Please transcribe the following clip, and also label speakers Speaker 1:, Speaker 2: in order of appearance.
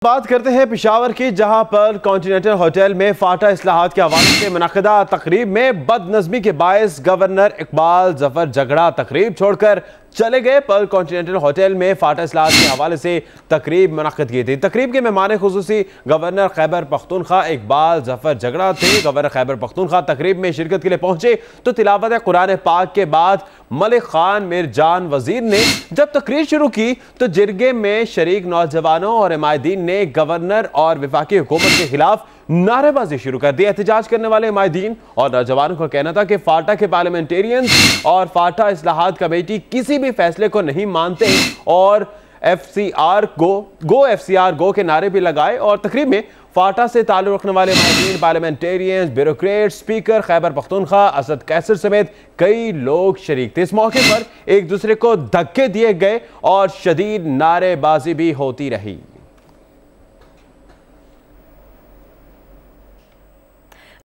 Speaker 1: बात करते हैं पेशावर की, जहां पर कॉन्टिनेंटल होटल में फाटा इस्लाहात के हवाले से मुनक़दा तकरीब में बदनज़मी के बायस गवर्नर इकबाल जफर झगड़ा तकरीब छोड़कर चले गए। पर कॉन्टिनेंटल होटल में फाटा इस्लाहात के हवाले से तकरीब मुनक़द की थी। तकरीब के मेहमान खुसूसी गवर्नर खैबर पख्तूनख्वा इकबाल जफर झगड़ा थे। गवर्नर खैबर पख्तूनख्वा तकरीब में शिरकत के लिए पहुंचे तो तिलावत कुरान पाक के बाद मलिक खान मिर्जान वजीर ने जब तकरीर शुरू की तो जिरगे में शरीक नौजवानों और हिमायतीन ने गवर्नर और वफाकी हुकूमत के खिलाफ नारेबाजी शुरू कर दी। एहतजाज करने वाले हिमायतीन और नौजवानों का कहना था कि फाटा के पार्लियामेंटेरियंस और फाटा इस्लाहात कमेटी किसी भी फैसले को नहीं मानते और FCR गो के नारे भी लगाए। और तकरीब में फाटा से ताल्लुक़ रखने वाले हिमायतीन, parliamentarians, bureaucrat, speaker Khyber Pakhtunkhwa Asad Qaiser समेत कई लोग शरीक थे। इस मौके पर एक दूसरे को धक्के दिए गए और शदीद नारेबाजी भी होती रही।